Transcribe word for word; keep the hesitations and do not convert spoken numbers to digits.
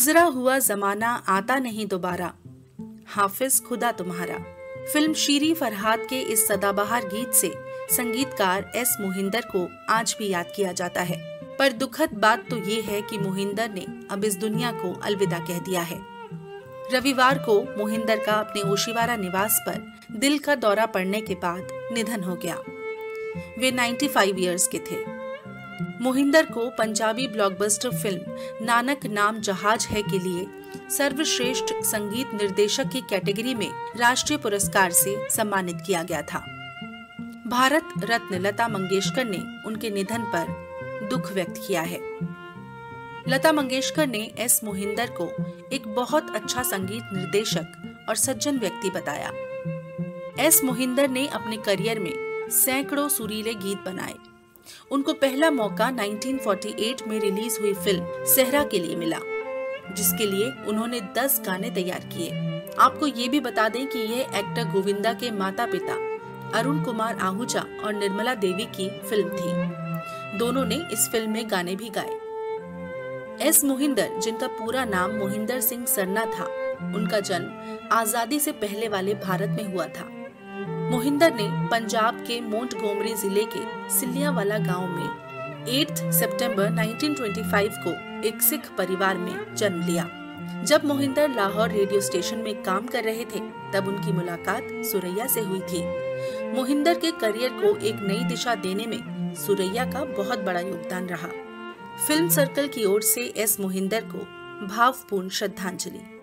गुजरा हुआ जमाना आता नहीं दोबारा, हाफिज खुदा तुम्हारा। फिल्म शीरी फरहाद के इस सदाबहार गीत से संगीतकार एस मोहिंदर को आज भी याद किया जाता है। पर दुखद बात तो ये है कि मोहिंदर ने अब इस दुनिया को अलविदा कह दिया है। रविवार को मोहिंदर का अपने ओशिवारा निवास पर दिल का दौरा पड़ने के बाद निधन हो गया। वे पचानवे इयर्स के थे। मोहिंदर को पंजाबी ब्लॉकबस्टर फिल्म नानक नाम जहाज है के लिए सर्वश्रेष्ठ संगीत निर्देशक की कैटेगरी में राष्ट्रीय पुरस्कार से सम्मानित किया गया था। भारत रत्न लता मंगेशकर ने उनके निधन पर दुख व्यक्त किया है। लता मंगेशकर ने एस मोहिंदर को एक बहुत अच्छा संगीत निर्देशक और सज्जन व्यक्ति बताया। एस मोहिंदर ने अपने करियर में सैकड़ों सुरीले गीत बनाए। उनको पहला मौका उन्नीस सौ अड़तालीस में रिलीज हुई फिल्म सेहरा के लिए मिला, जिसके लिए उन्होंने दस गाने तैयार किए। आपको ये भी बता दें कि यह एक्टर गोविंदा के माता पिता अरुण कुमार आहूजा और निर्मला देवी की फिल्म थी। दोनों ने इस फिल्म में गाने भी गाए। एस मोहिंदर, जिनका पूरा नाम मोहिंदर सिंह सरना था, उनका जन्म आजादी से पहले वाले भारत में हुआ था। मोहिंदर ने पंजाब के मोंटगोमरी जिले के सिलियावाला गांव में आठ सितंबर उन्नीस सौ पच्चीस को एक सिख परिवार में जन्म लिया। जब मोहिंदर लाहौर रेडियो स्टेशन में काम कर रहे थे, तब उनकी मुलाकात सुरैया से हुई थी। मोहिंदर के करियर को एक नई दिशा देने में सुरैया का बहुत बड़ा योगदान रहा। फिल्म सर्कल की ओर से एस मोहिंदर को भावपूर्ण श्रद्धांजलि।